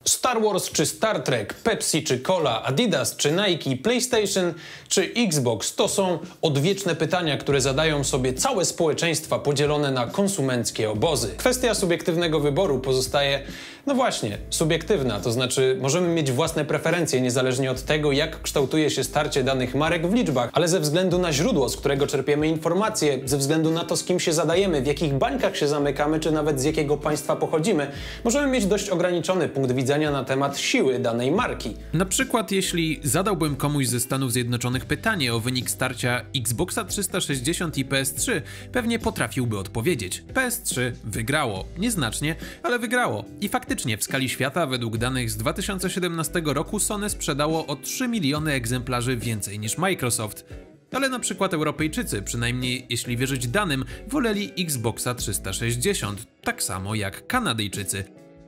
Star Wars czy Star Trek, Pepsi czy Cola, Adidas czy Nike, PlayStation czy Xbox to są odwieczne pytania, które zadają sobie całe społeczeństwa podzielone na konsumenckie obozy. Kwestia subiektywnego wyboru pozostaje, no właśnie, subiektywna, to znaczy możemy mieć własne preferencje niezależnie od tego, jak kształtuje się starcie danych marek w liczbach, ale ze względu na źródło, z którego czerpiemy informacje, ze względu na to, z kim się zadajemy, w jakich bańkach się zamykamy, czy nawet z jakiego państwa pochodzimy, możemy mieć dość ograniczony punkt widzenia na temat siły danej marki. Na przykład jeśli zadałbym komuś ze Stanów Zjednoczonych pytanie o wynik starcia Xboxa 360 i PS3, pewnie potrafiłby odpowiedzieć. PS3 wygrało. Nieznacznie, ale wygrało. I faktycznie w skali świata według danych z 2017 roku Sony sprzedało o 3 miliony egzemplarzy więcej niż Microsoft. Ale na przykład Europejczycy, przynajmniej jeśli wierzyć danym, woleli Xboxa 360, tak samo jak Kanadyjczycy.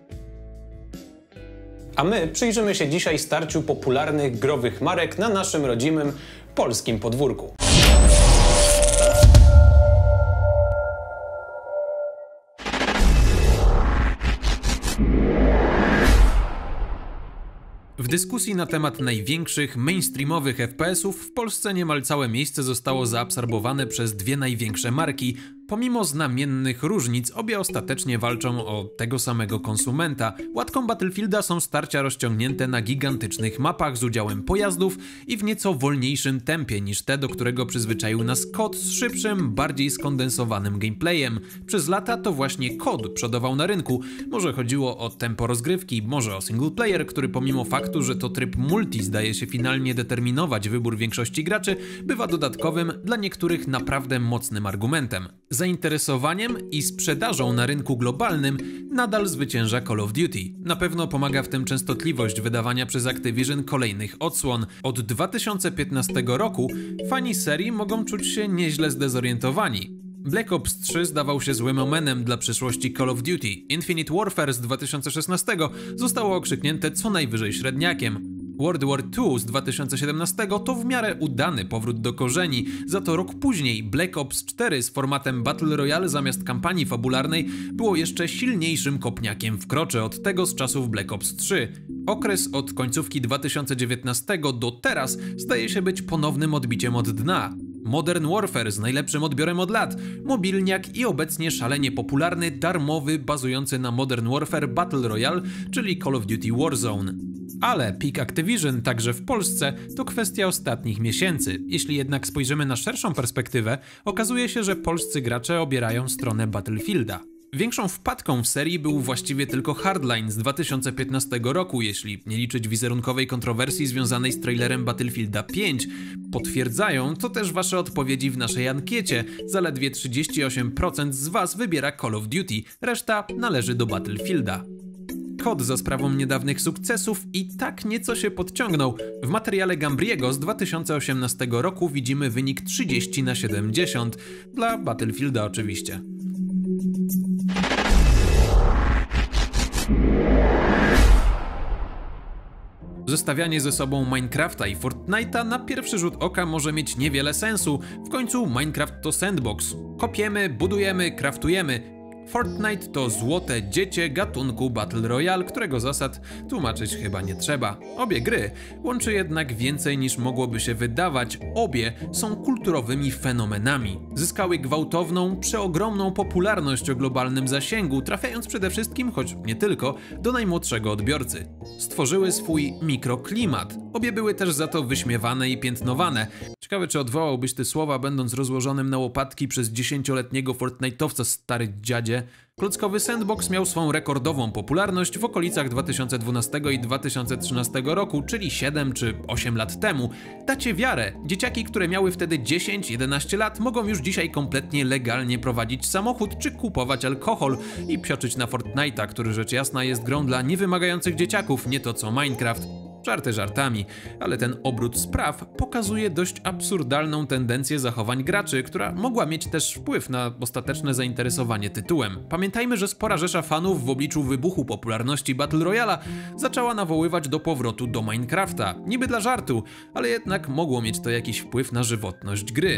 A my przyjrzymy się dzisiaj starciu popularnych growych marek na naszym rodzimym polskim podwórku. W dyskusji na temat największych mainstreamowych FPS-ów w Polsce niemal całe miejsce zostało zaabsorbowane przez dwie największe marki. Pomimo znamiennych różnic, obie ostatecznie walczą o tego samego konsumenta. Łatką Battlefielda są starcia rozciągnięte na gigantycznych mapach z udziałem pojazdów i w nieco wolniejszym tempie niż te, do którego przyzwyczaił nas COD z szybszym, bardziej skondensowanym gameplayem. Przez lata to właśnie COD przodował na rynku. Może chodziło o tempo rozgrywki, może o single player, który pomimo faktu, że to tryb multi zdaje się finalnie determinować wybór większości graczy, bywa dodatkowym, dla niektórych naprawdę mocnym argumentem. Zainteresowaniem i sprzedażą na rynku globalnym nadal zwycięża Call of Duty. Na pewno pomaga w tym częstotliwość wydawania przez Activision kolejnych odsłon. Od 2015 roku fani serii mogą czuć się nieźle zdezorientowani. Black Ops 3 zdawał się złym omenem dla przyszłości Call of Duty. Infinite Warfare z 2016 zostało okrzyknięte co najwyżej średniakiem. World War II z 2017 to w miarę udany powrót do korzeni, za to rok później Black Ops 4 z formatem Battle Royale zamiast kampanii fabularnej było jeszcze silniejszym kopniakiem w krocze od tego z czasów Black Ops 3. Okres od końcówki 2019 do teraz staje się być ponownym odbiciem od dna. Modern Warfare z najlepszym odbiorem od lat, mobilniak i obecnie szalenie popularny, darmowy, bazujący na Modern Warfare Battle Royale, czyli Call of Duty Warzone. Ale peak Activision także w Polsce to kwestia ostatnich miesięcy. Jeśli jednak spojrzymy na szerszą perspektywę, okazuje się, że polscy gracze obierają stronę Battlefielda. Większą wpadką w serii był właściwie tylko Hardline z 2015 roku, jeśli nie liczyć wizerunkowej kontrowersji związanej z trailerem Battlefielda 5. Potwierdzają to też wasze odpowiedzi w naszej ankiecie. Zaledwie 38% z was wybiera Call of Duty, reszta należy do Battlefielda. COD za sprawą niedawnych sukcesów i tak nieco się podciągnął. W materiale Gambriego z 2018 roku widzimy wynik 30/70. Dla Battlefielda oczywiście. Zestawianie ze sobą Minecrafta i Fortnite'a na pierwszy rzut oka może mieć niewiele sensu. W końcu Minecraft to sandbox. Kopiemy, budujemy, craftujemy. Fortnite to złote dziecię gatunku Battle Royale, którego zasad tłumaczyć chyba nie trzeba. Obie gry łączy jednak więcej niż mogłoby się wydawać. Obie są kulturowymi fenomenami. Zyskały gwałtowną, przeogromną popularność o globalnym zasięgu, trafiając przede wszystkim, choć nie tylko, do najmłodszego odbiorcy. Stworzyły swój mikroklimat. Obie były też za to wyśmiewane i piętnowane. Ciekawe, czy odwołałbyś te słowa, będąc rozłożonym na łopatki przez 10-letniego Fortnite'owca, stary dziadzie? Klockowy sandbox miał swą rekordową popularność w okolicach 2012 i 2013 roku, czyli 7 czy 8 lat temu. Dacie wiarę, dzieciaki, które miały wtedy 10-11 lat, mogą już dzisiaj kompletnie legalnie prowadzić samochód czy kupować alkohol i psioczyć na Fortnite'a, który rzecz jasna jest grą dla niewymagających dzieciaków, nie to co Minecraft. Żarty żartami, ale ten obrót spraw pokazuje dość absurdalną tendencję zachowań graczy, która mogła mieć też wpływ na ostateczne zainteresowanie tytułem. Pamiętajmy, że spora rzesza fanów w obliczu wybuchu popularności Battle Royale'a zaczęła nawoływać do powrotu do Minecrafta. Niby dla żartu, ale jednak mogło mieć to jakiś wpływ na żywotność gry.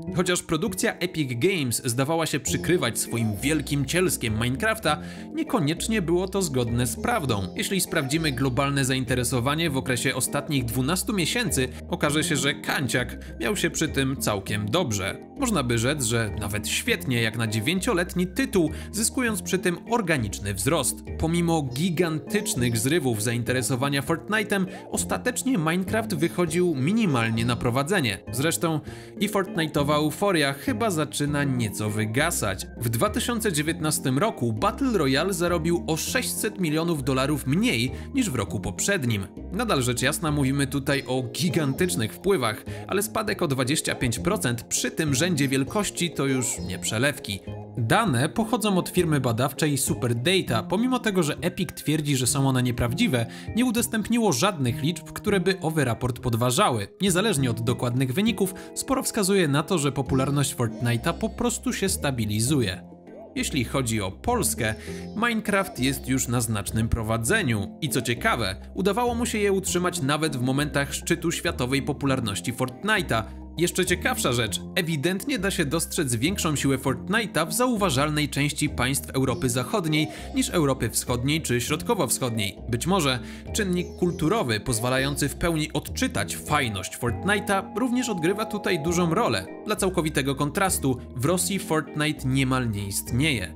Chociaż produkcja Epic Games zdawała się przykrywać swoim wielkim cielskiem Minecrafta, niekoniecznie było to zgodne z prawdą. Jeśli sprawdzimy globalne zainteresowanie w okresie ostatnich 12 miesięcy, okaże się, że Kanciak miał się przy tym całkiem dobrze. Można by rzec, że nawet świetnie jak na 9-letni tytuł, zyskując przy tym organiczny wzrost. Pomimo gigantycznych zrywów zainteresowania Fortnite'em, ostatecznie Minecraft wychodził minimalnie na prowadzenie. Zresztą i Fortnite'owa euforia chyba zaczyna nieco wygasać. W 2019 roku Battle Royale zarobił o $600 milionów mniej niż w roku poprzednim. Nadal rzecz jasna mówimy tutaj o gigantycznych wpływach, ale spadek o 25% przy tym rzędzie wielkości to już nie przelewki. Dane pochodzą od firmy badawczej SuperData. Pomimo tego, że Epic twierdzi, że są one nieprawdziwe, nie udostępniło żadnych liczb, które by owy raport podważały. Niezależnie od dokładnych wyników, sporo wskazuje na to, że popularność Fortnite'a po prostu się stabilizuje. Jeśli chodzi o Polskę, Minecraft jest już na znacznym prowadzeniu i co ciekawe, udawało mu się je utrzymać nawet w momentach szczytu światowej popularności Fortnite'a. Jeszcze ciekawsza rzecz, ewidentnie da się dostrzec większą siłę Fortnite'a w zauważalnej części państw Europy Zachodniej niż Europy Wschodniej czy Środkowo-Wschodniej. Być może czynnik kulturowy pozwalający w pełni odczytać fajność Fortnite'a również odgrywa tutaj dużą rolę. Dla całkowitego kontrastu, w Rosji Fortnite niemal nie istnieje.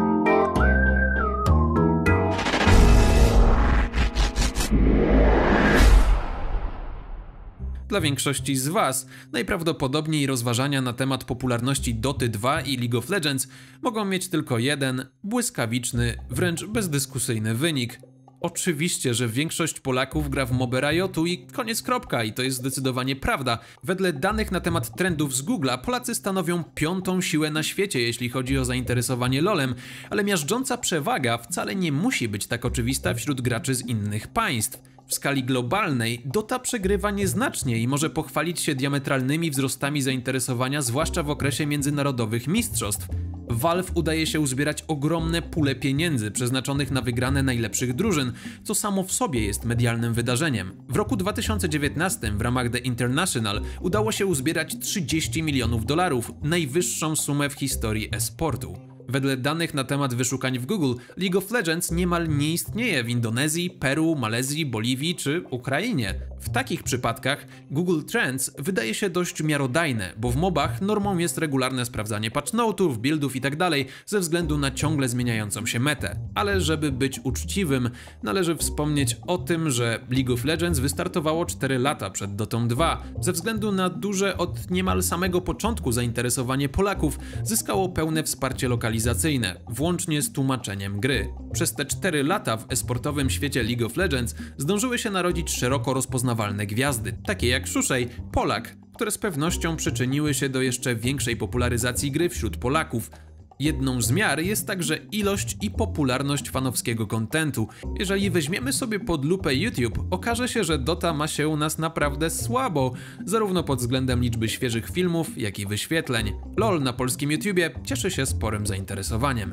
Dla większości z Was najprawdopodobniej rozważania na temat popularności Doty 2 i League of Legends mogą mieć tylko jeden, błyskawiczny, wręcz bezdyskusyjny wynik. Oczywiście, że większość Polaków gra w MOBę Riotu i koniec kropka i to jest zdecydowanie prawda. Wedle danych na temat trendów z Google'a Polacy stanowią 5. siłę na świecie, jeśli chodzi o zainteresowanie LoLem, ale miażdżąca przewaga wcale nie musi być tak oczywista wśród graczy z innych państw. W skali globalnej Dota przegrywa nieznacznie i może pochwalić się diametralnymi wzrostami zainteresowania, zwłaszcza w okresie międzynarodowych mistrzostw. Valve udaje się uzbierać ogromne pule pieniędzy przeznaczonych na wygrane najlepszych drużyn, co samo w sobie jest medialnym wydarzeniem. W roku 2019 w ramach The International udało się uzbierać $30 milionów, najwyższą sumę w historii e-sportu. Wedle danych na temat wyszukań w Google, League of Legends niemal nie istnieje w Indonezji, Peru, Malezji, Boliwii czy Ukrainie. W takich przypadkach Google Trends wydaje się dość miarodajne, bo w mobach normą jest regularne sprawdzanie patchnotów, buildów itd. ze względu na ciągle zmieniającą się metę. Ale żeby być uczciwym, należy wspomnieć o tym, że League of Legends wystartowało 4 lata przed Dotą 2. Ze względu na duże od niemal samego początku zainteresowanie Polaków zyskało pełne wsparcie lokalizacyjne, włącznie z tłumaczeniem gry. Przez te 4 lata w esportowym świecie League of Legends zdążyły się narodzić szeroko rozpoznawalne gwiazdy, takie jak Shushei, Polak, które z pewnością przyczyniły się do jeszcze większej popularyzacji gry wśród Polaków. Jedną z miar jest także ilość i popularność fanowskiego kontentu. Jeżeli weźmiemy sobie pod lupę YouTube, okaże się, że Dota ma się u nas naprawdę słabo, zarówno pod względem liczby świeżych filmów, jak i wyświetleń. LoL na polskim YouTubie cieszy się sporym zainteresowaniem.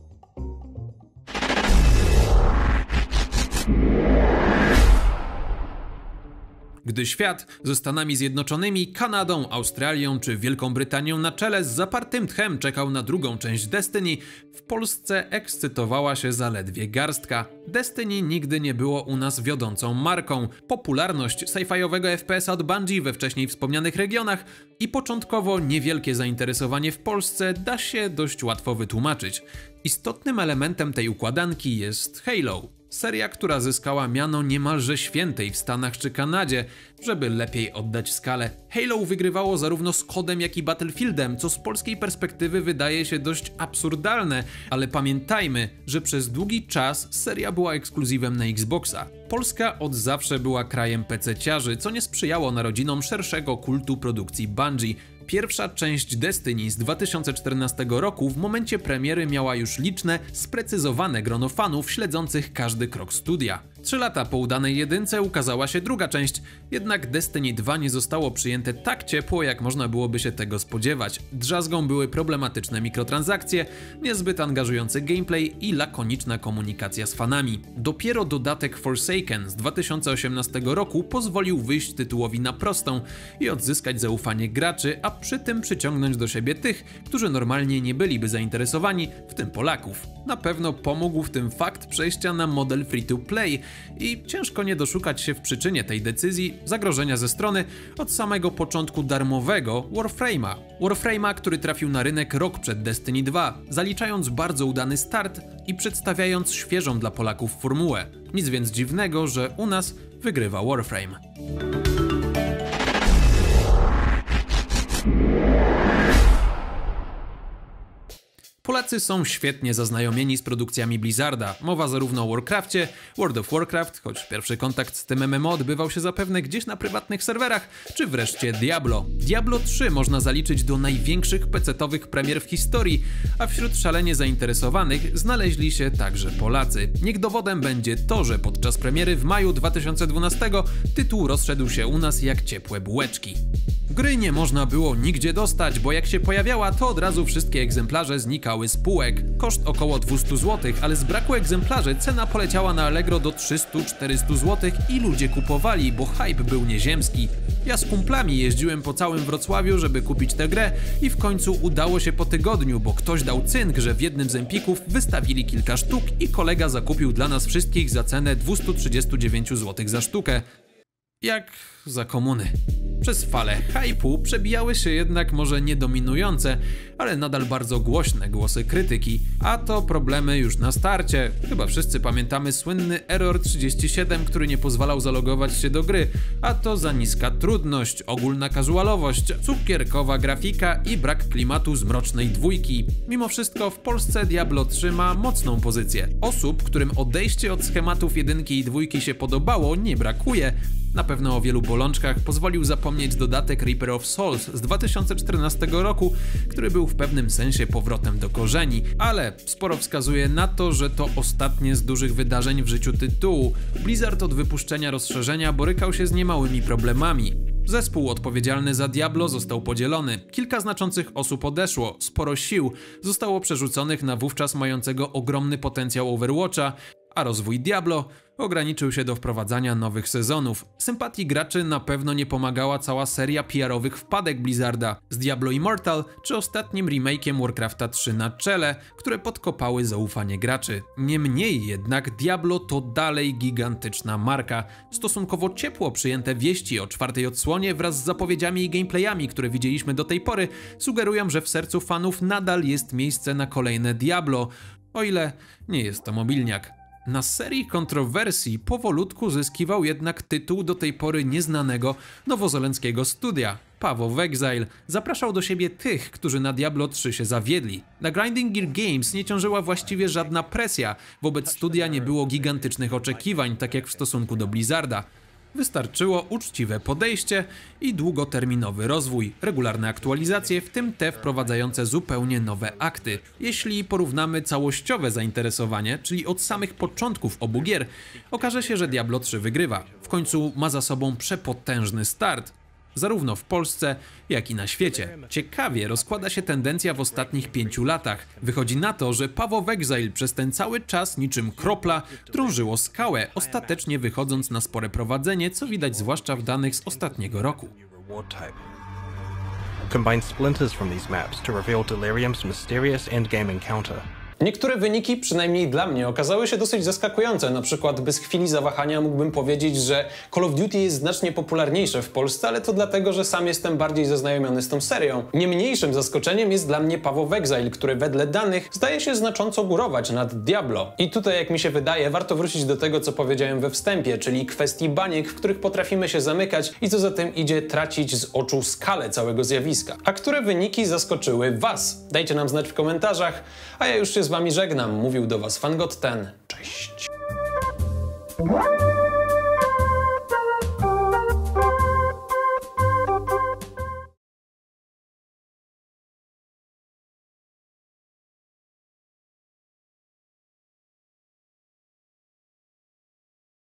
Gdy świat ze Stanami Zjednoczonymi, Kanadą, Australią czy Wielką Brytanią na czele z zapartym tchem czekał na drugą część Destiny, w Polsce ekscytowała się zaledwie garstka. Destiny nigdy nie było u nas wiodącą marką. Popularność sci-fiowego FPS-a od Bungie we wcześniej wspomnianych regionach i początkowo niewielkie zainteresowanie w Polsce da się dość łatwo wytłumaczyć. Istotnym elementem tej układanki jest Halo. Seria, która zyskała miano niemalże świętej w Stanach czy Kanadzie. Żeby lepiej oddać skalę, Halo wygrywało zarówno z CODem, jak i Battlefieldem, co z polskiej perspektywy wydaje się dość absurdalne, ale pamiętajmy, że przez długi czas seria była ekskluzywem na Xboxa. Polska od zawsze była krajem PC-ciarzy, co nie sprzyjało narodzinom szerszego kultu produkcji Bungie. Pierwsza część Destiny z 2014 roku w momencie premiery miała już liczne, sprecyzowane grono fanów śledzących każdy krok studia. 3 lata po udanej jedynce ukazała się druga część, jednak Destiny 2 nie zostało przyjęte tak ciepło, jak można byłoby się tego spodziewać. Drzazgą były problematyczne mikrotransakcje, niezbyt angażujący gameplay i lakoniczna komunikacja z fanami. Dopiero dodatek Forsaken z 2018 roku pozwolił wyjść tytułowi na prostą i odzyskać zaufanie graczy, a przy tym przyciągnąć do siebie tych, którzy normalnie nie byliby zainteresowani, w tym Polaków. Na pewno pomógł w tym fakt przejścia na model free-to-play i ciężko nie doszukać się w przyczynie tej decyzji zagrożenia ze strony od samego początku darmowego Warframe'a, który trafił na rynek rok przed Destiny 2, zaliczając bardzo udany start i przedstawiając świeżą dla Polaków formułę. Nic więc dziwnego, że u nas wygrywa Warframe. Polacy są świetnie zaznajomieni z produkcjami Blizzarda. Mowa zarówno o Warcrafcie, World of Warcraft, choć pierwszy kontakt z tym MMO odbywał się zapewne gdzieś na prywatnych serwerach, czy wreszcie Diablo. Diablo 3 można zaliczyć do największych pecetowych premier w historii, a wśród szalenie zainteresowanych znaleźli się także Polacy. Niech dowodem będzie to, że podczas premiery w maju 2012 tytuł rozszedł się u nas jak ciepłe bułeczki. Gry nie można było nigdzie dostać, bo jak się pojawiała, to od razu wszystkie egzemplarze znikały z półek. Koszt około 200 zł, ale z braku egzemplarzy cena poleciała na Allegro do 300-400 zł i ludzie kupowali, bo hype był nieziemski. Ja z kumplami jeździłem po całym Wrocławiu, żeby kupić tę grę i w końcu udało się po tygodniu, bo ktoś dał cynk, że w jednym z Empików wystawili kilka sztuk i kolega zakupił dla nas wszystkich za cenę 239 zł za sztukę. Jak za komuny. Przez falę hype'u przebijały się jednak może nie dominujące, ale nadal bardzo głośne głosy krytyki, a to problemy już na starcie. Chyba wszyscy pamiętamy słynny Error 37, który nie pozwalał zalogować się do gry, a to za niska trudność, ogólna casualowość, cukierkowa grafika i brak klimatu z Mrocznej Dwójki. Mimo wszystko w Polsce Diablo 3 ma mocną pozycję. Osób, którym odejście od schematów jedynki i dwójki się podobało, nie brakuje. Na pewno o wielu bolączkach pozwolił zapomnieć dodatek Reaper of Souls z 2014 roku, który był w pewnym sensie powrotem do korzeni, ale sporo wskazuje na to, że to ostatnie z dużych wydarzeń w życiu tytułu. Blizzard od wypuszczenia rozszerzenia borykał się z niemałymi problemami. Zespół odpowiedzialny za Diablo został podzielony, kilka znaczących osób odeszło, sporo sił zostało przerzuconych na wówczas mającego ogromny potencjał Overwatcha, a rozwój Diablo ograniczył się do wprowadzania nowych sezonów. Sympatii graczy na pewno nie pomagała cała seria PR-owych wpadek Blizzarda z Diablo Immortal czy ostatnim remake'iem Warcrafta 3 na czele, które podkopały zaufanie graczy. Niemniej jednak Diablo to dalej gigantyczna marka. Stosunkowo ciepło przyjęte wieści o czwartej odsłonie wraz z zapowiedziami i gameplayami, które widzieliśmy do tej pory, sugerują, że w sercu fanów nadal jest miejsce na kolejne Diablo, o ile nie jest to mobilniak. Na serii kontrowersji powolutku zyskiwał jednak tytuł do tej pory nieznanego nowozelandzkiego studia. Path of Exile zapraszał do siebie tych, którzy na Diablo 3 się zawiedli. Na Grinding Gear Games nie ciążyła właściwie żadna presja, wobec studia nie było gigantycznych oczekiwań, tak jak w stosunku do Blizzarda. Wystarczyło uczciwe podejście i długoterminowy rozwój, regularne aktualizacje, w tym te wprowadzające zupełnie nowe akty. Jeśli porównamy całościowe zainteresowanie, czyli od samych początków obu gier, okaże się, że Diablo 3 wygrywa. W końcu ma za sobą przepotężny start, zarówno w Polsce, jak i na świecie. Ciekawie rozkłada się tendencja w ostatnich 5 latach. Wychodzi na to, że Path of Exile przez ten cały czas niczym kropla drążyło skałę, ostatecznie wychodząc na spore prowadzenie, co widać zwłaszcza w danych z ostatniego roku. Combine splinters from these maps to reveal Delirium's mysterious endgame encounter. Niektóre wyniki, przynajmniej dla mnie, okazały się dosyć zaskakujące. Na przykład bez chwili zawahania mógłbym powiedzieć, że Call of Duty jest znacznie popularniejsze w Polsce, ale to dlatego, że sam jestem bardziej zaznajomiony z tą serią. Nie mniejszym zaskoczeniem jest dla mnie Path of Exile, który wedle danych zdaje się znacząco górować nad Diablo. I tutaj, jak mi się wydaje, warto wrócić do tego, co powiedziałem we wstępie, czyli kwestii baniek, w których potrafimy się zamykać i co za tym idzie tracić z oczu skalę całego zjawiska. A które wyniki zaskoczyły Was? Dajcie nam znać w komentarzach, a ja już się z Wami żegnam. Mówił do Was Fangod10. Cześć!